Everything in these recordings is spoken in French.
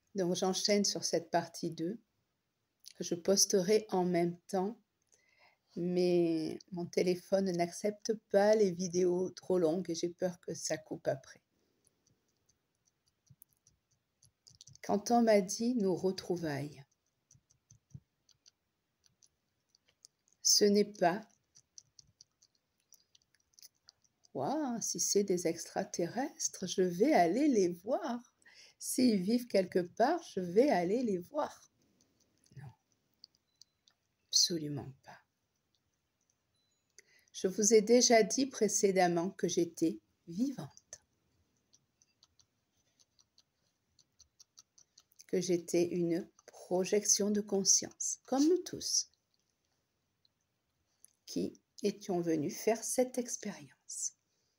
Donc j'enchaîne sur cette partie 2 que je posterai en même temps, mais mon téléphone n'accepte pas les vidéos trop longues et j'ai peur que ça coupe après. Quand on m'a dit nos retrouvailles, ce n'est pas « Waouh, si c'est des extraterrestres, je vais aller les voir. S'ils vivent quelque part, je vais aller les voir. » Non, absolument pas. Je vous ai déjà dit précédemment que j'étais vivante, que j'étais une projection de conscience, comme nous tous, qui étions venus faire cette expérience.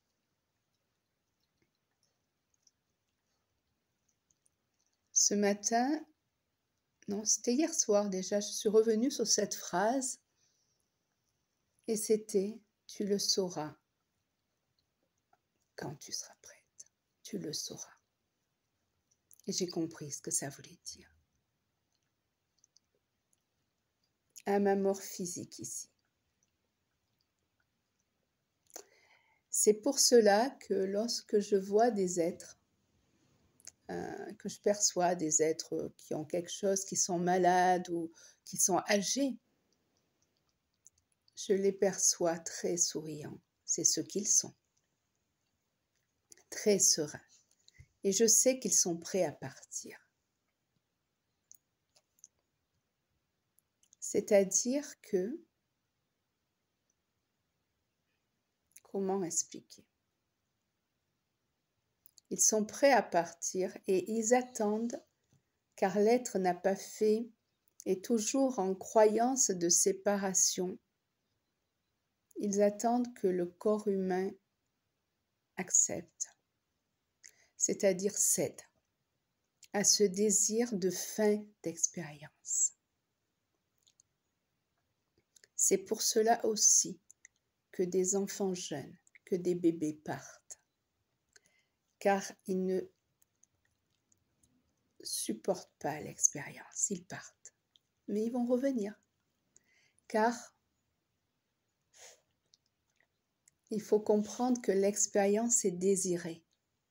Ce matin, non, c'était hier soir déjà, je suis revenue sur cette phrase et c'était « tu le sauras quand tu seras prête, tu le sauras ». Et j'ai compris ce que ça voulait dire. À ma mort physique ici. C'est pour cela que lorsque je vois des êtres, que je perçois des êtres qui ont quelque chose, qui sont malades ou qui sont âgés, je les perçois très souriants. C'est ce qu'ils sont. Très sereins. Et je sais qu'ils sont prêts à partir. C'est-à-dire que, comment expliquer? Ils sont prêts à partir et ils attendent, car l'être n'a pas fait, est toujours en croyance de séparation. Ils attendent que le corps humain accepte, c'est-à-dire cède à ce désir de fin d'expérience. C'est pour cela aussi que des enfants jeunes, que des bébés partent, car ils ne supportent pas l'expérience, ils partent. Mais ils vont revenir, car il faut comprendre que l'expérience est désirée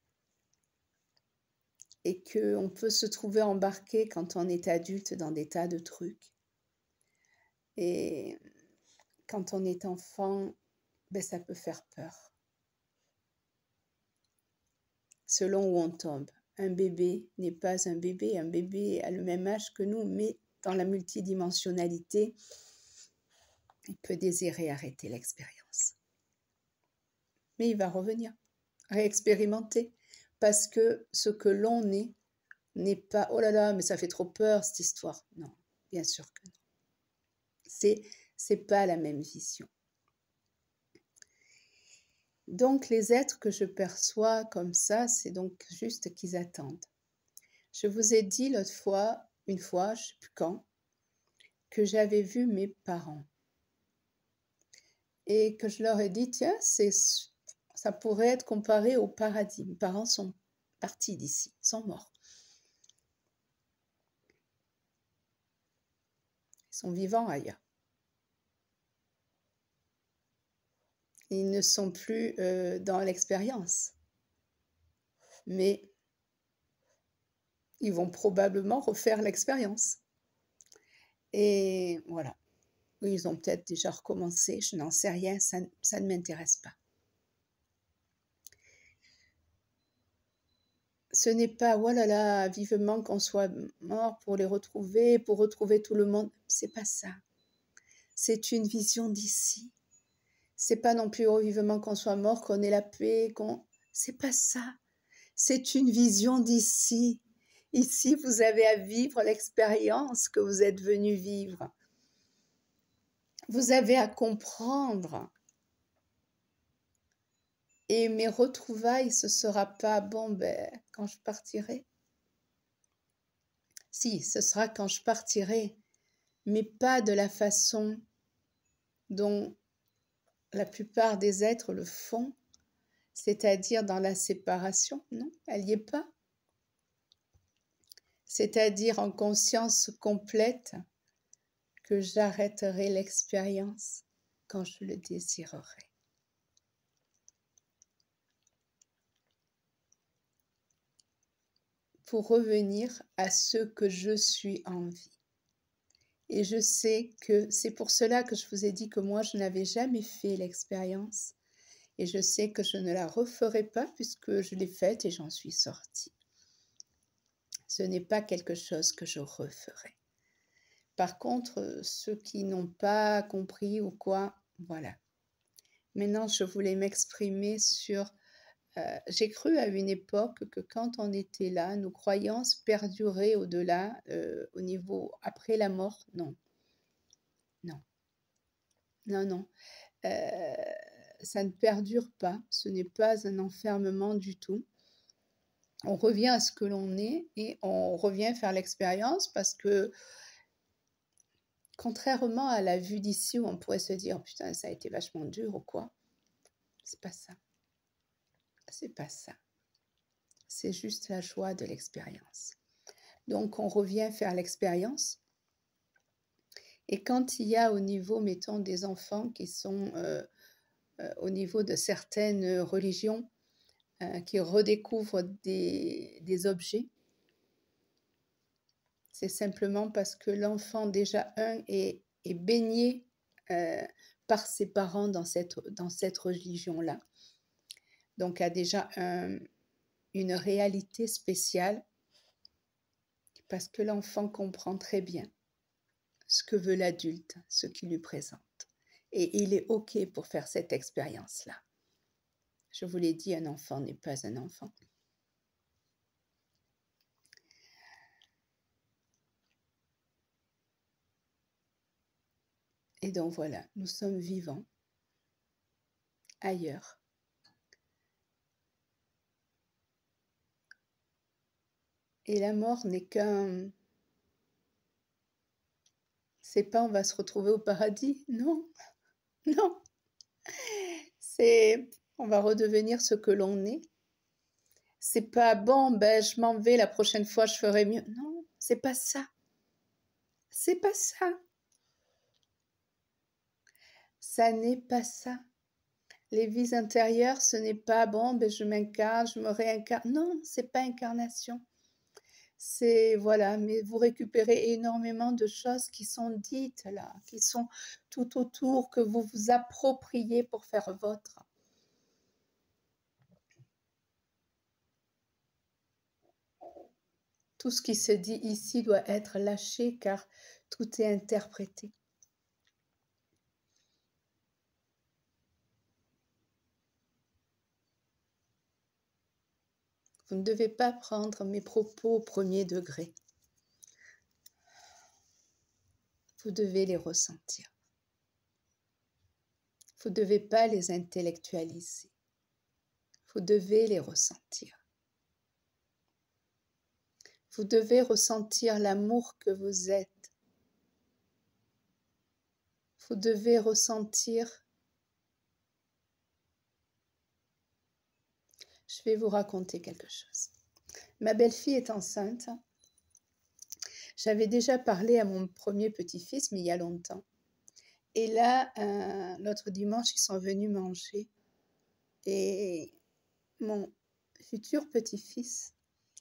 et qu'on peut se trouver embarqué quand on est adulte dans des tas de trucs. Et quand on est enfant, ça peut faire peur. Selon où on tombe. Un bébé n'est pas un bébé a le même âge que nous, mais dans la multidimensionnalité, il peut désirer arrêter l'expérience. Mais il va revenir, réexpérimenter, parce que ce que l'on est n'est pas « oh là là, mais ça fait trop peur cette histoire ». Non, bien sûr que non. C'est pas la même vision. Donc les êtres que je perçois comme ça, c'est donc juste qu'ils attendent. Je vous ai dit l'autre fois, une fois, je ne sais plus quand, que j'avais vu mes parents. Et que je leur ai dit, tiens, ça pourrait être comparé au paradis. Mes parents sont partis d'ici, sont morts. Ils sont vivants ailleurs. Ils ne sont plus dans l'expérience. Mais ils vont probablement refaire l'expérience. Et voilà. Ils ont peut-être déjà recommencé, je n'en sais rien, ça ne m'intéresse pas. Ce n'est pas, oh là là, vivement qu'on soit mort pour les retrouver, pour retrouver tout le monde. C'est pas ça. C'est une vision d'ici. C'est pas non plus, oh, vivement qu'on soit mort, qu'on ait la paix, c'est pas ça. C'est une vision d'ici. Ici, vous avez à vivre l'expérience que vous êtes venu vivre. Vous avez à comprendre. Et mes retrouvailles, ce sera pas, bon, quand je partirai. Si, ce sera quand je partirai, mais pas de la façon dont la plupart des êtres le font, c'est-à-dire dans la séparation. Non, elle n'y est pas. c'est-à-dire en conscience complète, que j'arrêterai l'expérience quand je le désirerai. Pour revenir à ce que je suis en vie. Et je sais que c'est pour cela que je vous ai dit que moi, je n'avais jamais fait l'expérience. Et je sais que je ne la referai pas puisque je l'ai faite et j'en suis sortie. Ce n'est pas quelque chose que je referai. Par contre, ceux qui n'ont pas compris ou quoi, voilà. Maintenant, je voulais m'exprimer sur... j'ai cru à une époque que quand on était là, nos croyances perduraient au-delà, au niveau après la mort. Non, non, non, non. Ça ne perdure pas, ce n'est pas un enfermement du tout. On revient à ce que l'on est et on revient faire l'expérience parce que contrairement à la vue d'ici où on pourrait se dire putain ça a été vachement dur ou quoi, c'est pas ça. C'est pas ça. C'est juste la joie de l'expérience. Donc on revient faire l'expérience. Et quand il y a au niveau, mettons, des enfants qui sont au niveau de certaines religions, qui redécouvrent des objets, c'est simplement parce que l'enfant, déjà, est baigné par ses parents dans cette religion-là. Donc, a déjà une réalité spéciale parce que l'enfant comprend très bien ce que veut l'adulte, ce qu'il lui présente. Et il est OK pour faire cette expérience-là. Je vous l'ai dit, un enfant n'est pas un enfant. Et donc voilà, nous sommes vivants ailleurs. Et la mort n'est qu'un... C'est pas on va se retrouver au paradis, non, non. C'est on va redevenir ce que l'on est. C'est pas bon, ben je m'en vais, la prochaine fois je ferai mieux. Non, c'est pas ça. C'est pas ça. Ça n'est pas ça. Les vies intérieures, ce n'est pas bon, ben je m'incarne, je me réincarne. Non, c'est pas incarnation. C'est, voilà, mais vous récupérez énormément de choses qui sont dites là, qui sont tout autour, que vous vous appropriez pour faire vôtre. Tout ce qui se dit ici doit être lâché car tout est interprété. Vous ne devez pas prendre mes propos au premier degré. Vous devez les ressentir. Vous ne devez pas les intellectualiser. Vous devez les ressentir. Vous devez ressentir l'amour que vous êtes. Vous devez ressentir... Je vais vous raconter quelque chose. Ma belle-fille est enceinte. J'avais déjà parlé à mon premier petit-fils, mais il y a longtemps. Et là, l'autre dimanche, ils sont venus manger. Et mon futur petit-fils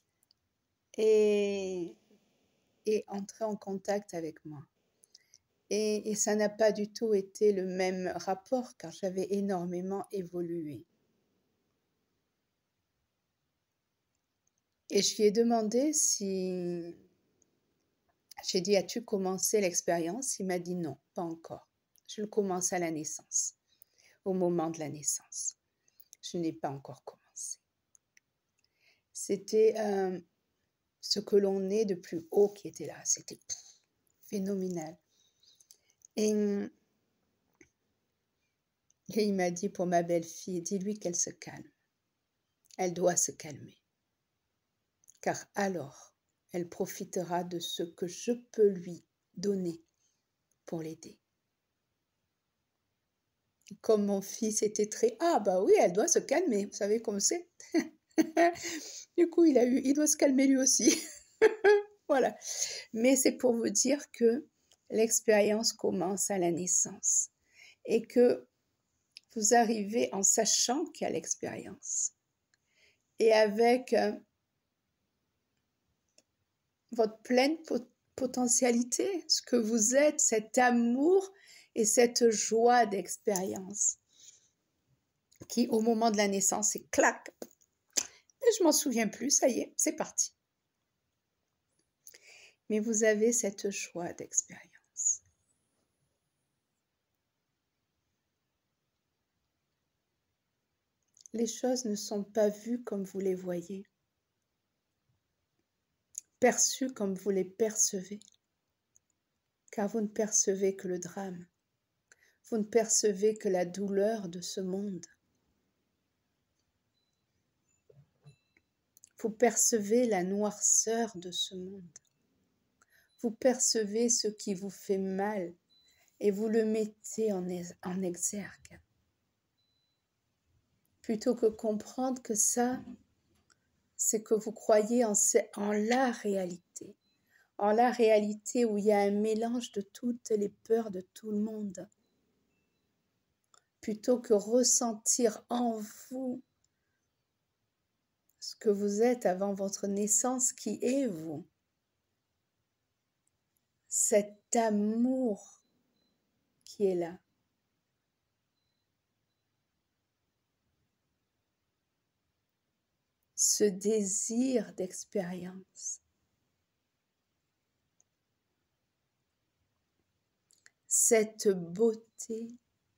est entré en contact avec moi. Et ça n'a pas du tout été le même rapport, car j'avais énormément évolué. Et je lui ai demandé si... J'ai dit, as-tu commencé l'expérience? Il m'a dit non, pas encore. Je le commence à la naissance, au moment de la naissance. Je n'ai pas encore commencé. C'était ce que l'on est de plus haut qui était là. C'était phénoménal. Et il m'a dit pour ma belle-fille, dis-lui qu'elle se calme. Elle doit se calmer. Car alors, elle profitera de ce que je peux lui donner pour l'aider. Comme mon fils était très... Ah bah oui, elle doit se calmer, vous savez comme c'est. Du coup, il doit se calmer lui aussi. Voilà. Mais c'est pour vous dire que l'expérience commence à la naissance et que vous arrivez en sachant qu'il y a l'expérience et avec votre pleine potentialité, ce que vous êtes, cet amour et cette joie d'expérience qui, au moment de la naissance, c'est clac. Et je m'en souviens plus, ça y est, c'est parti. Mais vous avez cette joie d'expérience. Les choses ne sont pas vues comme vous les voyez, perçues comme vous les percevez, car vous ne percevez que le drame, vous ne percevez que la douleur de ce monde. Vous percevez la noirceur de ce monde. Vous percevez ce qui vous fait mal et vous le mettez en exergue. Plutôt que comprendre que ça, c'est que vous croyez en la réalité. En la réalité où il y a un mélange de toutes les peurs de tout le monde. Plutôt que ressentir en vous ce que vous êtes avant votre naissance, qui est vous. Cet amour qui est là. Ce désir d'expérience. Cette beauté.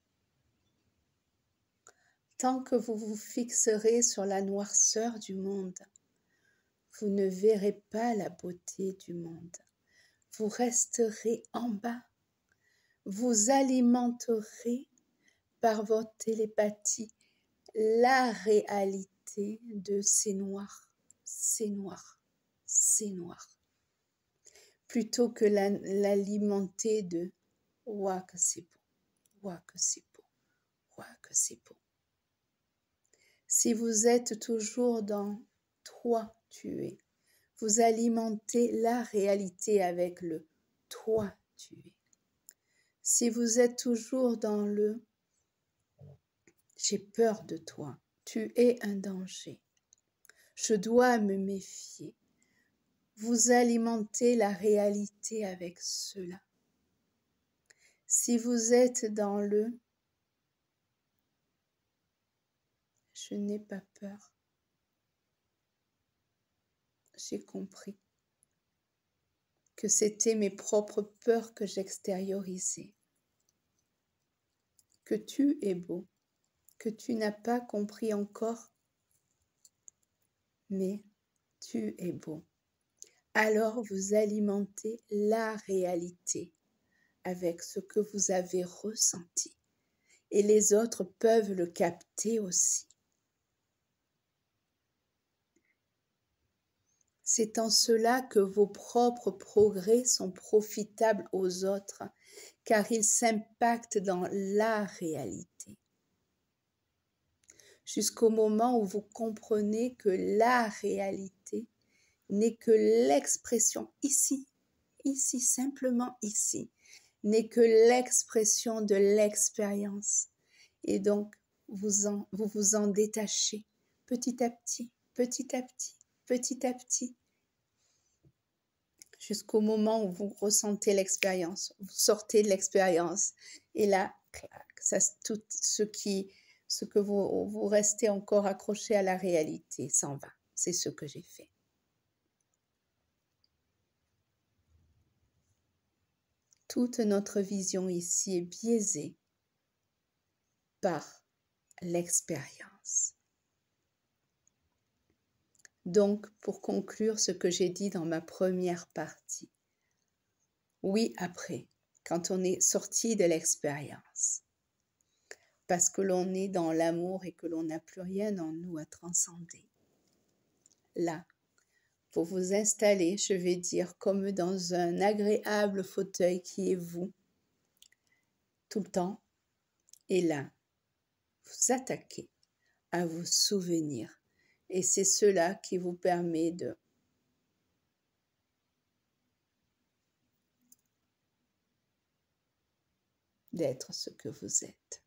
Tant que vous vous fixerez sur la noirceur du monde, vous ne verrez pas la beauté du monde. Vous resterez en bas. Vous alimenterez par votre télépathie la réalité de c'est noir, c'est noir, c'est noir. Plutôt que l'alimenter de « ouah que c'est beau, ouah que c'est beau, ouah que c'est beau ». Si vous êtes toujours dans « toi tu es », vous alimentez la réalité avec le « toi tu es ». Si vous êtes toujours dans le « j'ai peur de toi », tu es un danger, je dois me méfier, vous alimentez la réalité avec cela. Si vous êtes dans le « je n'ai pas peur », j'ai compris que c'était mes propres peurs que j'extériorisais, que tu es beau, que tu n'as pas compris encore, mais tu es beau. Alors vous alimentez la réalité avec ce que vous avez ressenti et les autres peuvent le capter aussi. C'est en cela que vos propres progrès sont profitables aux autres, car ils s'impactent dans la réalité. Jusqu'au moment où vous comprenez que la réalité n'est que l'expression ici, simplement ici, n'est que l'expression de l'expérience. Et donc, vous vous en détachez petit à petit, petit à petit, petit à petit, jusqu'au moment où vous ressentez l'expérience, vous sortez de l'expérience, et là, ça, tout ce que vous restez encore accroché à la réalité s'en va. C'est ce que j'ai fait. Toute notre vision ici est biaisée par l'expérience. Donc, pour conclure ce que j'ai dit dans ma première partie, oui, après, quand on est sorti de l'expérience, parce que l'on est dans l'amour et que l'on n'a plus rien en nous à transcender. Là, pour vous installer, je vais dire, comme dans un agréable fauteuil qui est vous, tout le temps, et là, vous attaquez à vos souvenirs. Et c'est cela qui vous permet de d'être ce que vous êtes.